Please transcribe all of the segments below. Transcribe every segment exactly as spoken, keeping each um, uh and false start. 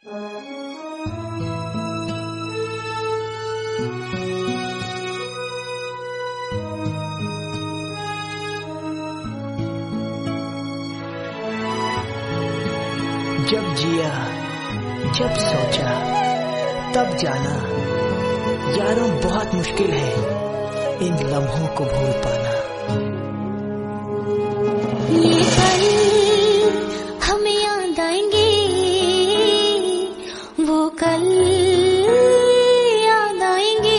जब जिया, जब सोचा, तब जाना, यारों बहुत मुश्किल है इन लम्हों को भूल पाना। ये पल हमें याद आएंगे, वो कल याद आएंगे।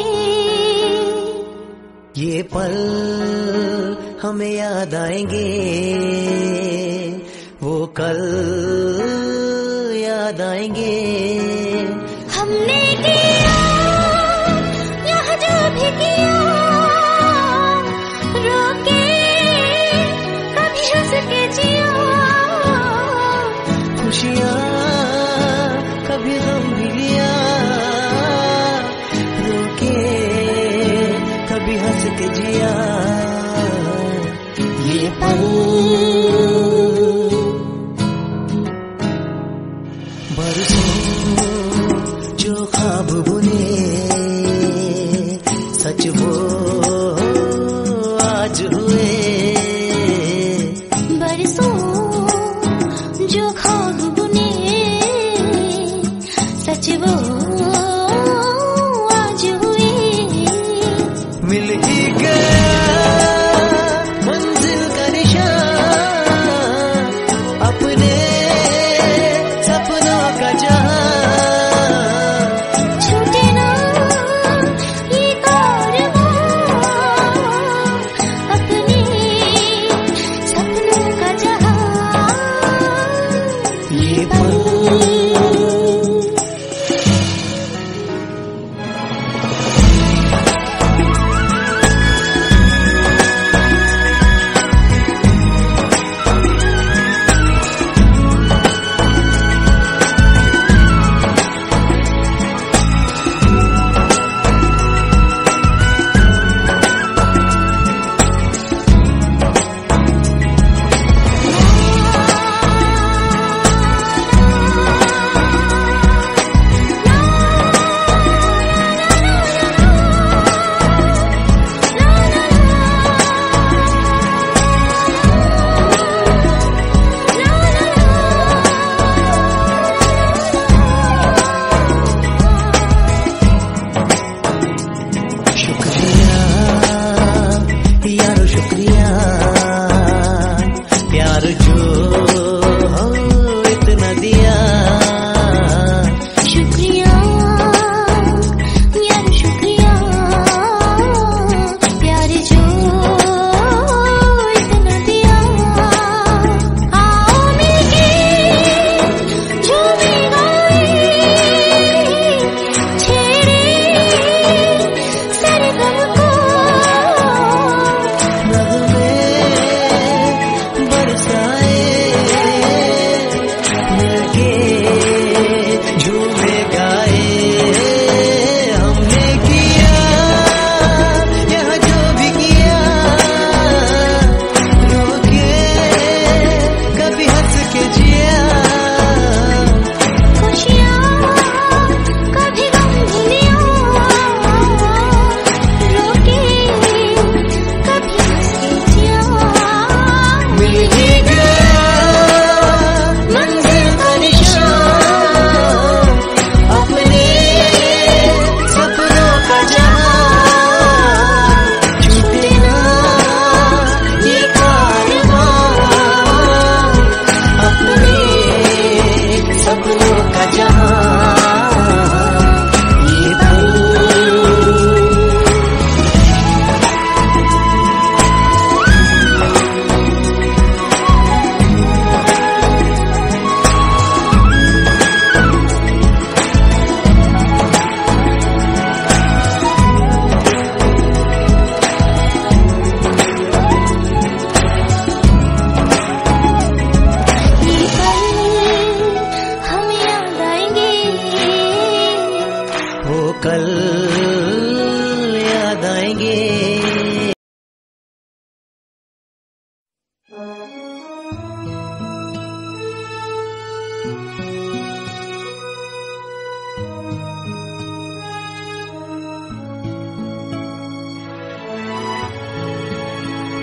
ये पल हमें याद आएंगे, वो कल याद आएंगे। हमने किया यहाँ जो भी किया, रोके कभी हंस के जिया। खुशियाँ कभी गम भी लिया, रोके कभी हंस के जिया। ये पल बरसों जो ख्वाब बुने, सच वो आज हुए। बरसों जो ख्वाब बुने, सच वो आज हुए। मिल ही गया मंजिल का निशान, अपने सपनों का जहां। छूटे ना ये कारवां, अपने सपनों का जहां। ये पल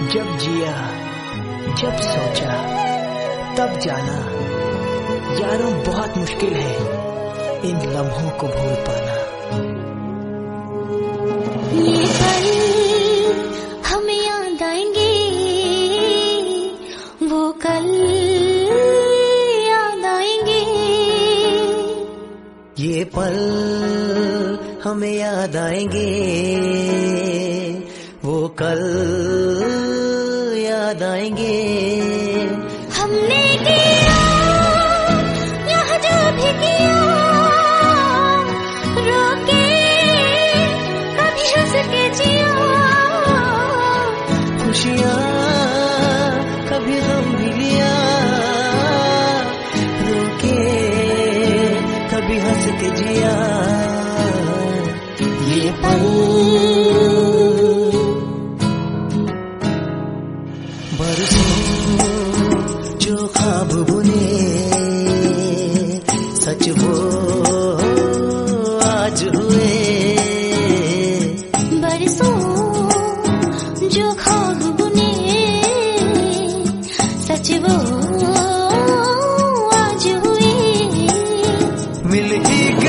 जब जिया, जब सोचा, तब जाना, यारों बहुत मुश्किल है इन लम्हों को भूल पाना। ये पल हमें याद आएंगे, वो कल याद आएंगे। ये पल हमें याद आएंगे, वो कल याद आएंगे। हमने किया यह जो भी किया, रोके कभी हंस के जिया। खुशियाँ कभी गम भी लिया, रोके कभी हंस के जिया। ये पल बरसों जो ख्वाब बुने, सच वो आज हुए। बरसों जो ख्वाब बुने, सच वो आज हुए। मिल ही